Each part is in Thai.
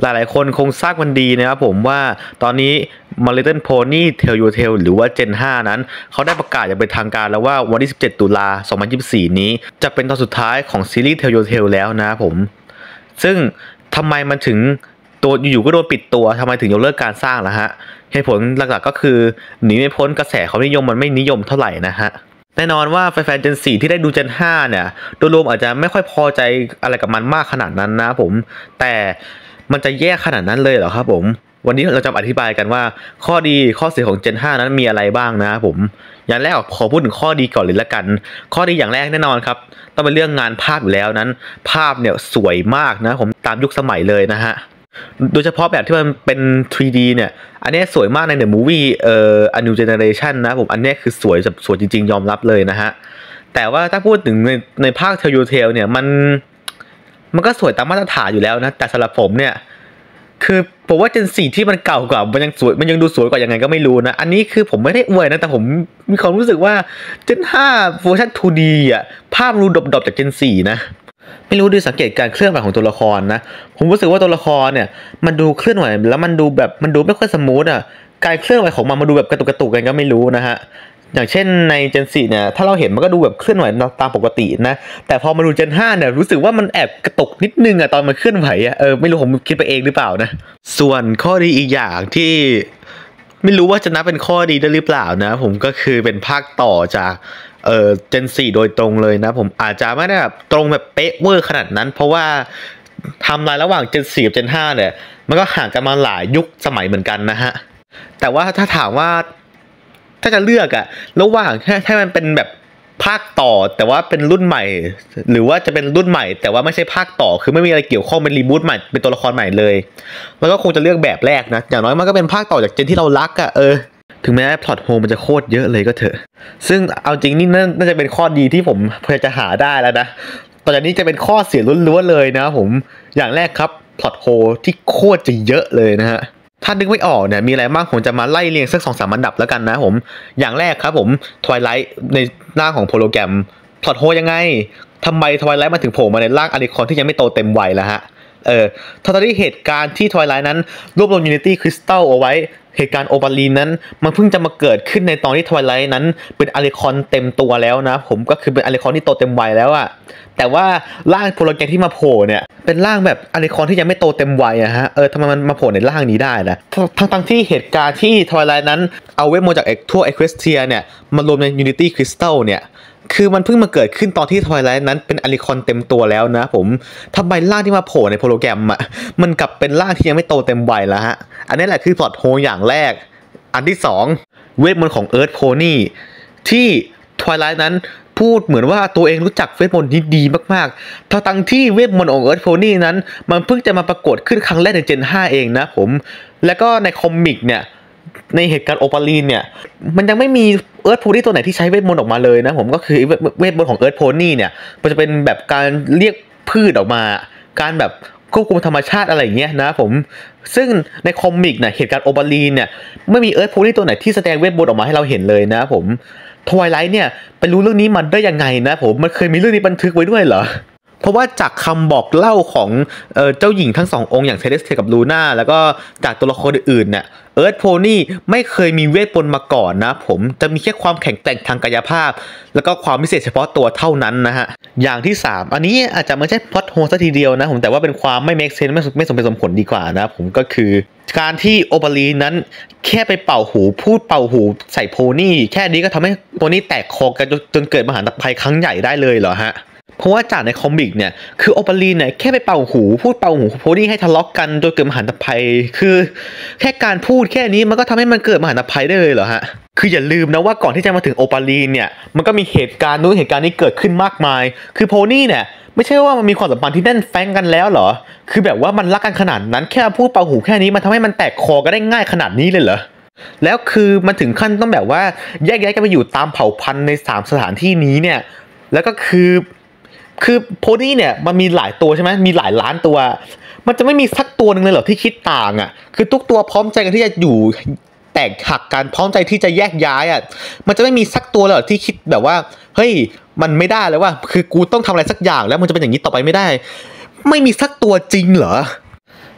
หลายๆคนคงทราบกันดีนะครับผมว่าตอนนี้ My Little Pony Tell You Tale หรือว่า Gen 5 นั้นเขาได้ประกาศอย่างเป็นทางการแล้วว่าวันที่ 17 ตุลา 2024 นี้จะเป็นตอนสุดท้ายของซีรีส์ Tell You Tale แล้วนะครับผมซึ่งทำไมมันถึงตัวอยู่ๆก็โดนปิดตัวทำไมถึงยกเลิกการสร้างล่ะฮะเหตุผลหลักๆก็คือหนีไม่พ้นกระแสความนิยมมันไม่นิยมเท่าไหร่นะฮะแน่นอนว่าแฟนๆ Gen 4 ที่ได้ดู Gen 5 เนี่ยโดยรวมอาจจะไม่ค่อยพอใจอะไรกับมันมากขนาดนั้นนะผมแต่มันจะแย่ขนาดนั้นเลยเหรอครับผมวันนี้เราจะอธิบายกันว่าข้อดีข้อเสียของ Gen 5 นั้นมีอะไรบ้างนะผมอย่างแรกขอพูดถึงข้อดีก่อนเลยละกันข้อดีอย่างแรกแน่นอนครับต้องเป็นเรื่องงานภาพอยู่แล้วนั้นภาพเนี่ยสวยมากนะผมตามยุคสมัยเลยนะฮะโดยเฉพาะแบบที่มันเป็น 3D เนี่ยอันนี้สวยมากใน The Movie A New Generation นะผมอันนี้คือสวยจริงๆยอมรับเลยนะฮะแต่ว่าถ้าพูดถึงในภาค Tell You Tale เนี่ยมันก็สวยตามมาตรฐานอยู่แล้วนะแต่สำหรับผมเนี่ยคือผมว่า Gen 4 ที่มันเก่ากว่ามันยังสวยมันยังดูสวยกว่ายังไงก็ไม่รู้นะอันนี้คือผมไม่ได้อวยนะแต่ผมมีความรู้สึกว่า Gen 5 เวอร์ชัน 2D อ่ะภาพดูดบๆจาก Gen 4 นะไม่รู้ดูสังเกตการเคลื่อนไหวของตัวละครนะผมรู้สึกว่าตัวละครเนี่ยมันดูเคลื่อนไหวแล้วมันดูไม่ค่อยสมูทอ่ะการเคลื่อนไหวของมันดูแบบกระตุกกันก็ไม่รู้นะฮะอย่างเช่นใน Gen 4 เนี่ยถ้าเราเห็นมันก็ดูแบบเคลื่อนไหวตามปกตินะแต่พอมาดู Gen 5 เนี่ยรู้สึกว่ามันแอบกระตุกนิดนึงอ่ะตอนมันเคลื่อนไหวอ่ะไม่รู้ผมคิดไปเองหรือเปล่านะส่วนข้อดีอีกอย่างที่ไม่รู้ว่าจะนับเป็นข้อดีได้หรือเปล่านะผมก็คือเป็นภาคต่อจากGen 4 โดยตรงเลยนะผมอาจจะไม่ได้แบบตรงแบบเป๊ะเวอร์ขนาดนั้นเพราะว่าไทม์ไลน์ระหว่าง Gen 4 กับ Gen 5 เนี่ยมันก็ห่างกันมาหลายยุคสมัยเหมือนกันนะฮะแต่ว่าถ้าถามว่าถ้าจะเลือกอะระหว่างให้มันเป็นแบบภาคต่อแต่ว่าเป็นรุ่นใหม่หรือว่าจะเป็นรุ่นใหม่แต่ว่าไม่ใช่ภาคต่อคือไม่มีอะไรเกี่ยวข้องเป็นรีบูทใหม่เป็นตัวละครใหม่เลยแล้วก็คงจะเลือกแบบแรกนะอย่างน้อยมันก็เป็นภาคต่อจากเจนที่เรารักอะถึงแม้พล็อตโฮมันจะโคตรเยอะเลยก็เถอะซึ่งเอาจริงนี่น่าจะเป็นข้อดีที่ผมพอจะหาได้แล้วนะตอนนี้จะเป็นข้อเสียล้วนๆเลยนะผมอย่างแรกครับพล็อตโฮที่โคตรจะเยอะเลยนะฮะถ้านึกไม่ออกเนี่ยมีอะไรบ้างผมจะมาไล่เรียงสัก 2-3 อันดับแล้วกันนะผมอย่างแรกครับผมทวายไลท์ในหน้าของโปรแกรมพล็อตโฮยังไงทำไมทวายไลท์มาถึงโผล่มาในร่างอาริคอนที่ยังไม่โตเต็มวัยแล้วฮะตอนที่เหตุการณ์ที่ทวายไลท์นั้นรวบรวมยูนิตี้คริสตัลเอาไว้เหตุการณ์โอปาลีนนั้นมันเพิ่งจะมาเกิดขึ้นในตอนที่ทวายไลท์นั้นเป็นอาริคอนเต็มตัวแล้วนะผมก็คือเป็นอาริคอนที่โตเต็มวัยแล้วอะแต่ว่าร่างโปรแกรมที่มาโผล่เนี่ยเป็นร่างแบบอาริคอนที่ยังไม่โตเต็มวัยอะฮะทำไมมันมาโผล่ในร่างนี้ได้นะทั้งที่เหตุการณ์ที่ทวายไลท์นั้นเอาเวทมนต์จากทั่วเอเควสเทียเนี่ยมารวมในยูนิตี้คริสตัลเนี่ยคือมันเพิ่งมาเกิดขึ้นตอนที่ทวายไลท์นั้นเป็นอาริคอนเต็มตัวแล้วนะผมทำไมร่างที่มาโผล่ในโปรแกรมอะมันกลับเป็นร่างที่ยังไม่โตเต็มวัยแล้วฮะอันนี้แหละคือพล็อตโฮอย่างแรกอันที่2เวทมนต์ของเอิร์ธโพนี่ที่ทวายไลท์นั้นพูดเหมือนว่าตัวเองรู้จักเวทมนต์นี้ดีมากๆทั้งที่เวทมนต์ของเอิร์ธโพนี่นั้นมันเพิ่งจะมาปรากฏขึ้นครั้งแรกใน Gen 5 เองนะผมแล้วก็ในคอมิกเนี่ยในเหตุการณ์โอปาลีนเนี่ยมันยังไม่มีเอิร์ธโพนี่ตัวไหนที่ใช้เวทมนต์ออกมาเลยนะผมก็คือเวทมนต์ของเอิร์ธโพนี่เนี่ยมันจะเป็นแบบการเรียกพืชออกมาการแบบควบคุมธรรมชาติอะไรอย่างเงี้ยนะผมซึ่งในคอมิกเนี่ยเหตุการณ์โอปาลีนเนี่ยไม่มีเอิร์ธโพนี่ตัวไหนที่แสดงเวทมนต์ออกมาให้เราเห็นเลยนะผมทวายไลท์เนี่ยไปรู้เรื่องนี้มันได้ยังไงนะผมมันเคยมีเรื่องนี้บันทึกไว้ด้วยเหรอเพราะว่าจากคำบอกเล่าของเจ้าหญิงทั้งสององค์อย่างเทเลสเทกับลูน่าแล้วก็จากตัวละครอื่นๆเนี่ยเอิร์ธโพนี่ไม่เคยมีเวทมนต์มาก่อนนะผมจะมีแค่ความแข็งแกร่งทางกายภาพแล้วก็ความพิเศษเฉพาะตัวเท่านั้นนะฮะอย่างที่3อันนี้อาจจะไม่ใช่พล็อตโฮซะทีเดียวนะผมแต่ว่าเป็นความไม่เมคเซนส์ไม่สมเหตุสมผลดีกว่านะผมก็คือการที่โอปาลีนั้นแค่ไปเป่าหูพูดเป่าหูใส่โพนี่แค่นี้ก็ทำให้โพนี่แตกคอกันจนเกิดมหาภัยครั้งใหญ่ได้เลยเหรอฮะเพราะว่าจากในคอมิกเนี่ยคือโอปาลีนเนี่ยแค่ไปเป่าหูพูดเป่าหูโพนี่ให้ทะเลาะกันจนเกิดมหาภัยคือแค่การพูดแค่นี้มันก็ทำให้มันเกิดมหาภัยได้เลยเหรอฮะคืออย่าลืมนะว่าก่อนที่จะมาถึงโอปาลีนเนี่ยมันก็มีเหตุการณ์นู้นเหตุการณ์นี้เกิดขึ้นมากมายคือโพนี่เนี่ยไม่ใช่ว่ามันมีความสัมพันธ์ที่แน่นแฟ้งกันแล้วเหรอคือแบบว่ามันรักกันขนาดนั้นแค่พูดเป่าหูแค่นี้มันทำให้มันแตกคอกันได้ง่ายขนาดนี้เลยเหรอแล้วคือมันถึงขั้นต้องแบบว่าแยกย้ายกันไปอยู่ตามเผ่าพันธุ์ใน3สถานที่นี้เนี่ยแล้วก็คือโพนี่เนี่ยมันมีหลายตัวใช่ไหมมีหลายล้านตัวมันจะไม่มีสักตัวหนึ่งเลยเหรอที่คิดต่างอ่ะคือทุกตัวพร้อมใจกันที่จะอยู่แตกหักกันพร้อมใจที่จะแยกย้ายอ่ะมันจะไม่มีสักตัวเลยเหรอที่คิดแบบว่าเฮ้ยมันไม่ได้เลยว่าคือกูต้องทำอะไรสักอย่างแล้วมันจะเป็นอย่างนี้ต่อไปไม่ได้ไม่มีสักตัวจริงเหรอ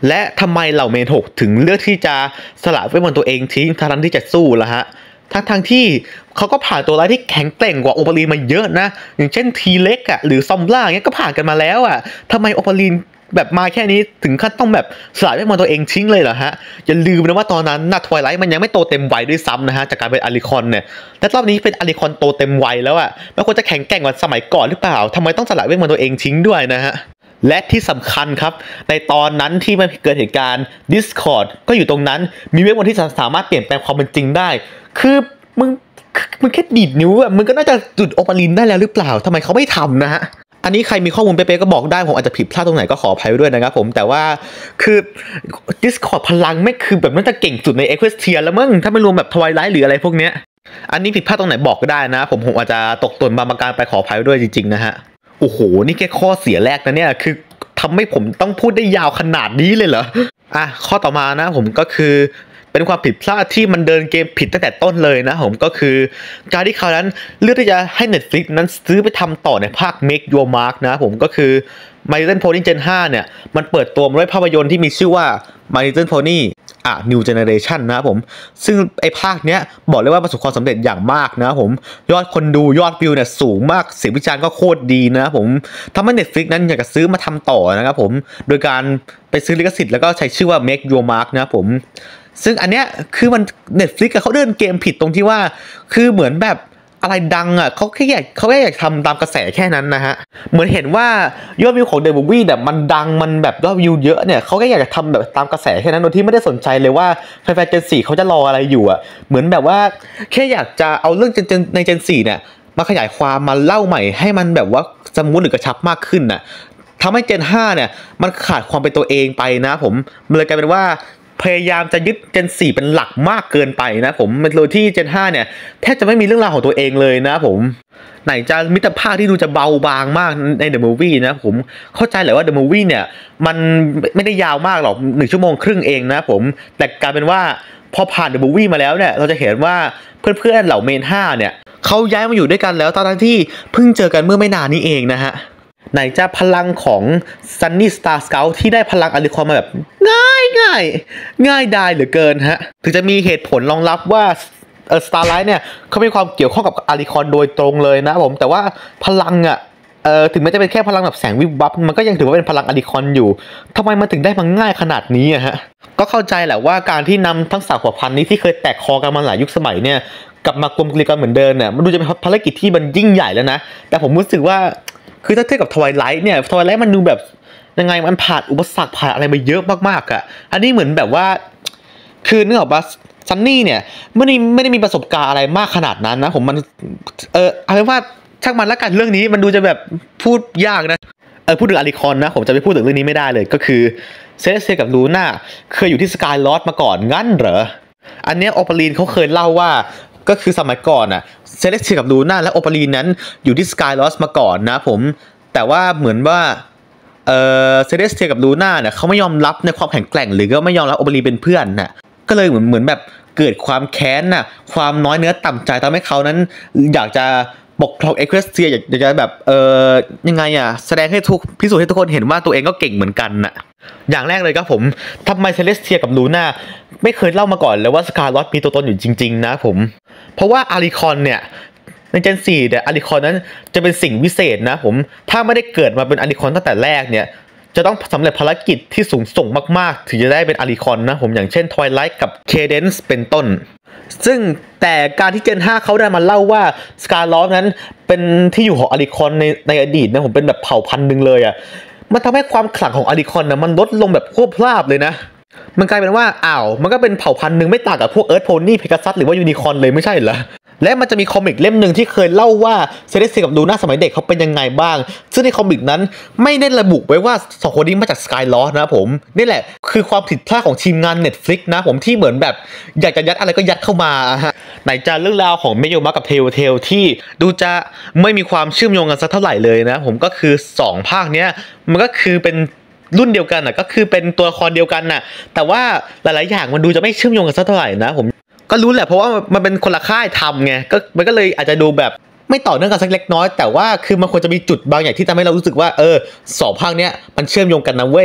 และทำไมเหล่าเมน6ถึงเลือกที่จะสละเวทมนต์ตัวเองทิ้งทั้งที่จะสู้ล่ะฮะทั้งที่เขาก็ผ่านตัวร้ายที่แข็งแกร่งกว่าโอปารีนมาเยอะนะอย่างเช่นทีเล็กอ่ะหรือซอมล่าเงี้ยก็ผ่านกันมาแล้วอ่ะทำไมโอปารีนแบบมาแค่นี้ถึงขั้นต้องแบบสละเวทมนต์ตัวเองทิ้งเลยเหรอฮะอย่าลืมนะว่าตอนนั้นน่ะทวายไลท์มันยังไม่โตเต็มวัยด้วยซ้ำนะฮะจากการเป็นอาริคอนเนี่ยแต่รอบนี้เป็นอาริคอนโตเต็มวัยแล้วอ่ะมันควรจะแข็งแกร่งกว่าสมัยก่อนหรือเปล่าทำไมต้องสละเวทมนต์ตัวเองทิ้งด้วยนะฮะและที่สำคัญครับในตอนนั้นที่มันเกิดเหตุการณ์ Discord ก็อยู่ตรงนั้นมีเวทมนต์ที่สามารถเปลี่ยนแปลงความเป็นจริงได้คือมึงแค่ดีดนิ้วอะมึงก็น่าจะจุดโอปารินได้แล้วหรือเปล่าทำไมเขาไม่ทำนะฮะอันนี้ใครมีข้อมูลเป๊ะๆก็บอกได้ผมอาจจะผิดพลาดตรงไหนก็ขออภัยด้วยนะครับผมแต่ว่าคือ Discord พลังไม่คือแบบน่าจะเก่งสุดใน Equestria แล้วมั้งถ้าไม่รวมแบบ Twilight หรืออะไรพวกเนี้ยอันนี้ผิดพลาดตรงไหนบอกก็ได้นะผมอาจจะตกตนบางประการไปขออภัยด้วยจริงๆนะฮะโอ้โหนี่แค่ข้อเสียแรกนะเนี่ยคือทำให้ผมต้องพูดได้ยาวขนาดนี้เลยเหรอข้อต่อมานะผมก็คือเป็นความผิดพลาดที่มันเดินเกมผิดตั้งแต่ต้นเลยนะผมก็คือการที่เขานั้นเลือกที่จะให้ Netflix นั้นซื้อไปทำต่อในภาค Make Your Mark นะผมก็คือ My Little Pony Gen 5เนี่ยมันเปิดตัวมาด้วยภาพยนตร์ที่มีชื่อว่า My Little Pony New Generation นะผมซึ่งไอ้ภาคเนี้ยบอกเลยว่าประสบความสำเร็จอย่างมากนะผมยอดคนดูยอดวิวเนี่ยสูงมากเสียงวิจารณ์ก็โคตรดีนะผมทำให้ Netflix นั้นอยากจะซื้อมาทำต่อนะครับผมโดยการไปซื้อลิขสิทธิ์แล้วก็ใช้ชื่อว่า Make Your Mark นะผมซึ่งอันเนี้ยคือมัน Netflix เขาเดินเกมผิดตรงที่ว่าคือเหมือนแบบอะไรดังอ่ะเขาแค่อยากทำตามกระแสแค่นั้นนะฮะเหมือนเห็นว่ายอดวิวของ The Movie แบบมันดังมันแบบยอดวิวเยอะเนี่ยเขาก็อยากจะทำแบบตามกระแสแค่นั้นโดยที่ไม่ได้สนใจเลยว่าแฟนๆ Gen 4เขาจะรออะไรอยู่อ่ะเหมือนแบบว่าแค่อยากจะเอาเรื่องใน Gen 4เนี่ยมาขยายความมาเล่าใหม่ให้มันแบบว่าสมูทหรือกระชับมากขึ้นน่ะทำให้ Gen 5เนี่ยมันขาดความเป็นตัวเองไปนะผมมันเลยกลายเป็นว่าพยายามจะยึด Gen 4 เป็นหลักมากเกินไปนะผมโดยที่ Gen 5 เนี่ยแทบจะไม่มีเรื่องราวของตัวเองเลยนะผมไหนจะมิตรภาพที่ดูจะเบาบางมากใน The Movie นะผมเข้าใจแหละว่า The Movie เนี่ยมันไม่ได้ยาวมากหรอก1 ชั่วโมงครึ่งเองนะผมแต่กลายเป็นว่าพอผ่าน The Movie มาแล้วเนี่ยเราจะเห็นว่าเพื่อนๆเหล่าเมน5เนี่ยเขาย้ายมาอยู่ด้วยกันแล้วตอนที่เพิ่งเจอกันเมื่อไม่นานนี้เองนะฮะไหนจะพลังของ Sunny Star Scout ที่ได้พลังอาริคอนมาแบบง่ายดายเหลือเกินฮะถึงจะมีเหตุผลรองรับว่าStarlight เนี่ยเขามีความเกี่ยวข้องกับอาริคอนโดยตรงเลยนะผมแต่ว่าพลังถึงแม้จะเป็นแค่พลังแบบแสงวิบวับมันก็ยังถือว่าเป็นพลังอาริคอนอยู่ทำไมมันถึงได้มาง่ายขนาดนี้ฮะก็เข้าใจแหละว่าการที่นำทั้ง3 เผ่าพันธุ์นี้ที่เคยแตกคอกันมาหลายยุคสมัยเนี่ยกลับมากลมเกลียวกันเหมือนเดิมเนี่ยมันดูจะเป็นภารกิจที่มันยิ่งใหญ่แล้วนะแต่ผมรู้สึกว่าคือถ้าเทียบกับ Twilight เนี่ย Twilight มันดูแบบยังไงมันผ่านอุปสรรคผ่านอะไรมาเยอะมากๆอ่ะอันนี้เหมือนแบบว่าคือนึกออกปะซันนี่เนี่ยไม่ได้มีประสบการณ์อะไรมากขนาดนั้นนะผมมันเอาเป็นว่าช่างมันละกันเรื่องนี้มันดูจะแบบพูดยากนะพูดถึงอาริคอนนะผมจะไปพูดถึงเรื่องนี้ไม่ได้เลยก็คือเซเลสเทียกับลูน่าเคยอยู่ที่สกายลอสมาก่อนงั้นเหรออันเนี้ยโอปารีนเขาเคยเล่าว่าก็คือสมัยก่อนเซเลสเทียกับลูน่าและโอปารีนนั้นอยู่ที่สกายลอสมาก่อนนะผมแต่ว่าเหมือนว่าเซเลสเทียกับลูน่าเนี่ยเขาไม่ยอมรับในความแข็งแกร่งหรือก็ไม่ยอมรับโอปารีนเป็นเพื่อนน่ะก็เลยเหมือนแบบเกิดความแค้นความน้อยเนื้อต่ำใจทำให้เขานั้นอยากจะปกครองเอควสเทียอยากจะแบบยังไงแสดงให้พิสูจน์ให้ทุกคนเห็นว่าตัวเองก็เก่งเหมือนกันอย่างแรกเลยครับผมทำไมเซเลสเทียกับลูน่าไม่เคยเล่ามาก่อนเลยว่าสกาลอตมีตัวตนอยู่จริงๆนะผมเพราะว่าอาริคอนเนี่ยในGen 4เนี่ยอาริคอนนั้นจะเป็นสิ่งวิเศษนะผมถ้าไม่ได้เกิดมาเป็นอาริคอนตั้งแต่แรกเนี่ยจะต้องสำเร็จภารกิจที่สูงส่งมากๆถึงจะได้เป็นอาริคอนนะผมอย่างเช่น Twilight กับ Cadence เป็นต้นซึ่งแต่การที่ Gen 5เขาได้มาเล่าว่าสกาลอตนั้นเป็นที่อยู่ของอาริคอนในอดีตนะผมเป็นแบบเผ่าพันธุ์นึงเลยมันทำให้ความขลังของอาริคอนมันลดลงแบบควบพลาบเลยนะมันกลายเป็นว่ามันก็เป็นเผ่าพันธุ์นึงไม่ต่างกับพวกเอิร์ธโพนี่เพกาซัสหรือว่ายูนิคอร์นเลยไม่ใช่เหรอและมันจะมีคอมิกเล่มหนึ่งที่เคยเล่าว่าเซเลสเทียกับลูน่าสมัยเด็กเขาเป็นยังไงบ้างซึ่งในคอมิกนั้นไม่ได้ระบุไว้ว่า2 คนนี้มาจากสกายลอสนะผมนี่แหละคือความผิดพลาดของทีมงาน Netflix นะผมที่เหมือนแบบอยากจะยัดอะไรก็ยัดเข้ามาไหนจะเรื่องราวของเมโยมะกับเทลที่ดูจะไม่มีความเชื่อมโยงกันสักเท่าไหร่เลยนะผมก็คือ2 ภาคเนี้ยมันก็คือเป็นรุ่นเดียวกันก็คือเป็นตัวละครเดียวกันแต่ว่าหลายๆอย่างมันดูจะไม่เชื่อมโยงกันสักเท่าไหร่นะผมก็รู้แหละเพราะว่ามันเป็นคนละค่ายทำไงมันก็เลยอาจจะดูแบบไม่ต่อเนื่องกันสักเล็กน้อยแต่ว่าคือมันควรจะมีจุดบางอย่างที่ทำให้เรารู้สึกว่า2 ภาคเนี้ยมันเชื่อมโยงกันนะเว้ยไอ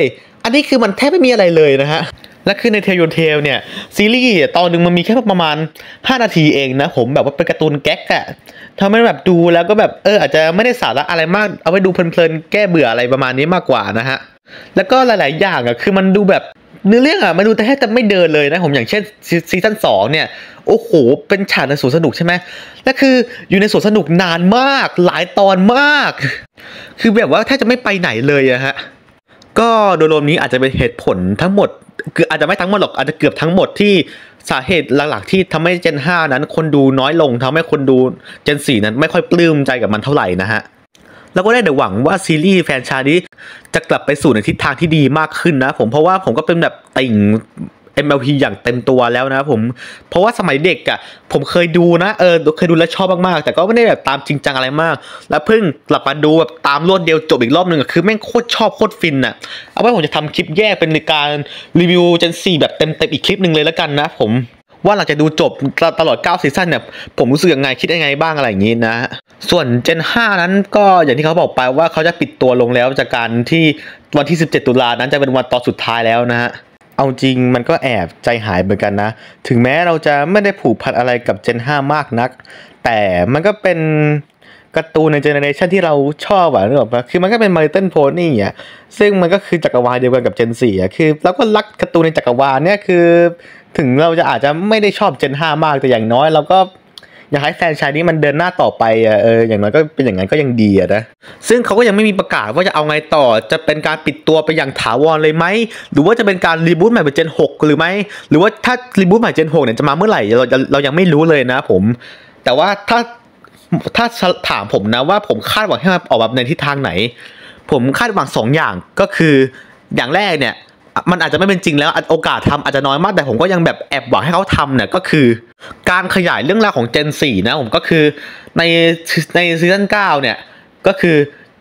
อันนี้คือมันแทบไม่มีอะไรเลยนะฮะและคือในเทลยูเทลเนี่ยซีรีส์ตอนหนึ่งมันมีแค่ประมาณ5 นาทีเองนะผมแบบว่าเป็นการ์ตูนแก๊กอะทำให้แบบดูแล้วก็แบบอาจจะไม่ได้สาระอะไรมากเอาไว้ดูเพลินๆแก้เบื่ออะไรประมาณนี้มากกว่านะฮะแล้วก็หลายๆอย่างอะคือมันดูแบบเนื้อเรื่องอะมันดูแต่แทบจะไม่เดินเลยนะผมอย่างเช่นซีซั่น2เนี่ยโอ้โหเป็นฉากในสวนสนุกใช่ไหมและคืออยู่ในสวนสนุกนานมากหลายตอนมากคือแบบว่าแทบจะไม่ไปไหนเลยอะฮะก็โดยรวมนี้อาจจะเป็นเหตุผลทั้งหมดคืออาจจะไม่ทั้งหมดหรอกอาจจะเกือบทั้งหมดที่สาเหตุหลักๆที่ทำให้เจน5นั้นคนดูน้อยลงทำให้คนดูเจน4นั้นไม่ค่อยปลื้มใจกับมันเท่าไหร่นะฮะแล้วก็ได้แต่หวังว่าซีรีส์แฟรนไชส์นี้จะกลับไปสู่ในทิศทางที่ดีมากขึ้นนะผมเพราะว่าผมก็เป็นแบบติ่ง MLP อย่างเต็มตัวแล้วนะผมเพราะว่าสมัยเด็กอะผมเคยดูนะเคยดูแล้วชอบมากๆแต่ก็ไม่ได้แบบตามจริงจังอะไรมากแล้วเพิ่งกลับมาดูแบบตามรวดเดียวจบอีกรอบนึงอะคือแม่งโคตรชอบโคตรฟินอะเอาไว้ผมจะทำคลิปแยกเป็นการรีวิวเจน4แบบเต็มอีกคลิปหนึ่งเลยแล้วกันนะผมว่าหลังจากดูจบตลอด9ซีซั่นเนี่ยผมรู้สึกยังไงคิดยังไงบ้างอะไรอย่างนี้นะส่วนเจน5นั้นก็อย่างที่เขาบอกไปว่าเขาจะปิดตัวลงแล้วจากการที่วันที่17 ตุลานั้นจะเป็นวันตอนสุดท้ายแล้วนะฮะเอาจริงมันก็แอบใจหายเหมือนกันนะถึงแม้เราจะไม่ได้ผูกพันอะไรกับเจน5มากนักแต่มันก็เป็นการ์ตูนในเจเนอเรชันที่เราชอบนึกออกปะคือมันก็เป็นMy Little Ponyอ่ะซึ่งมันก็คือจักรวาลเดียวกันกับเจน4อ่ะคือเราก็รักการ์ตูนในจักรวาลเนี่ยคือถึงเราจะอาจจะไม่ได้ชอบเจน5มากแต่อย่างน้อยเราก็อยากให้แฟรนไชส์นี้มันเดินหน้าต่อไปอย่างน้อยก็เป็นอย่างนั้นก็ยังดีนะซึ่งเขาก็ยังไม่มีประกาศว่าจะเอาไงต่อจะเป็นการปิดตัวไปอย่างถาวรเลยไหมหรือว่าจะเป็นการรีบูทใหม่เป็นเจน6หรือไม่หรือว่าถ้ารีบูทใหม่เจน6เนี่ยจะมาเมื่อไหร่เรายังไม่รู้เลยนะผมแต่ว่าถ้าถามผมนะว่าผมคาดหวังให้มันออกมาในทิศทางไหนผมคาดหวัง2 อย่างก็คืออย่างแรกเนี่ยมันอาจจะไม่เป็นจริงแล้วโอกาสทำอาจจะน้อยมากแต่ผมก็ยังแบบแอบหวังให้เขาทำเนี่ยก็คือการขยายเรื่องราวของเจน4นะผมก็คือในซีซั่น9เนี่ยก็คือ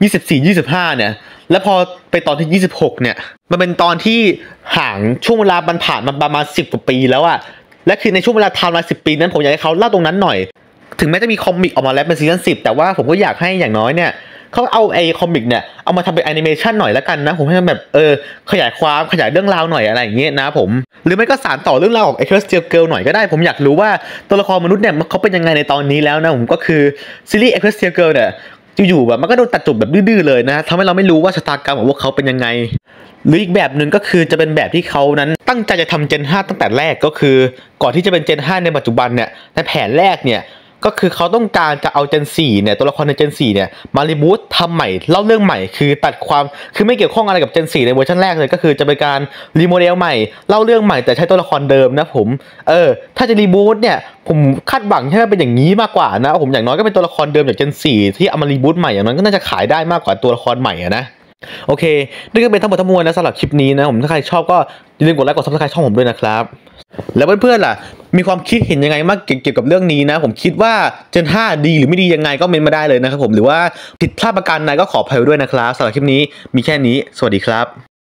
24-25เนี่ยแล้วพอไปตอนที่26เนี่ยมันเป็นตอนที่ห่างช่วงเวลามันผ่านมาประมาณ10 กว่าปีแล้วอะและคือในช่วงเวลาไทม์ไลน์10 ปีนั้นผมอยากให้เขาเล่าตรงนั้นหน่อยถึงแม้จะมีคอมิกออกมาแล้วเป็นซีซั่น10แต่ว่าผมก็อยากให้อย่างน้อยเนี่ยเขาเอาไอ้คอมิกเนี่ยเอามาทำเป็นแอนิเมชันหน่อยแล้วกันนะผมให้มันแบบขยายเรื่องราวหน่อยอะไรอย่างเงี้ยนะผมหรือไม่ก็สานต่อเรื่องราวของ Celestial Girl หน่อยก็ได้ผมอยากรู้ว่าตัวละครมนุษย์เนี่ยเขาเป็นยังไงในตอนนี้แล้วนะผมก็คือซีรีส์ Celestial Girl เนี่ยอยู่ๆแบบมันก็โดนตัดจบแบบดื้อๆเลยนะทำให้เราไม่รู้ว่าชะตากรรมของพวกเขาเป็นยังไงหรืออีกแบบหนึ่งก็คือจะเป็นแบบที่เขานั้นตั้งใจจะทำเจน5ตั้งแต่แรกก็คือก่อนที่จะเป็นเจน5ในปัจจุบันเนี่ยในแผนแรกเนี่ยก็คือเขาต้องการจะเอาเจน4เนี่ยตัวละครในเจน4เนี่ยมารีบูททำใหม่เล่าเรื่องใหม่คือตัดความคือไม่เกี่ยวข้องอะไรกับเจน4ในเวอร์ชันแรกเลยก็คือจะเป็นการรีโมเดลใหม่เล่าเรื่องใหม่แต่ใช้ตัวละครเดิมนะผมถ้าจะรีบูทเนี่ยผมคาดหวังให้มันเป็นอย่างนี้มากกว่านะผมอย่างน้อยก็เป็นตัวละครเดิมจากเจน4ที่เอามารีบูทใหม่อย่างนั้นก็น่าจะขายได้มากกว่าตัวละครใหม่นะโอเคนี่ก็เป็นทั้งหมดทั้งมวลนะสำหรับคลิปนี้นะผมถ้าใครชอบก็อย่าลืมกดไลค์กด Subscribe ช่องผมด้วยนะครับแล้วเพื่อนๆล่ะมีความคิดเห็นยังไงมากเกี่ยวกับเรื่องนี้นะผมคิดว่าเจน5ดีหรือไม่ดียังไงก็เมนมาได้เลยนะครับผมหรือว่าผิดพลาดประการใดก็ขออภัยด้วยนะครับสำหรับคลิปนี้มีแค่นี้สวัสดีครับ